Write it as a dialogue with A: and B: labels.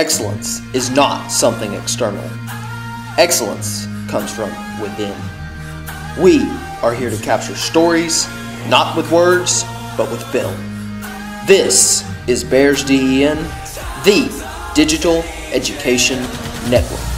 A: Excellence is not something external. Excellence comes from within. We are here to capture stories, not with words, but with film. This is Bears DEN, the Digital Education Network.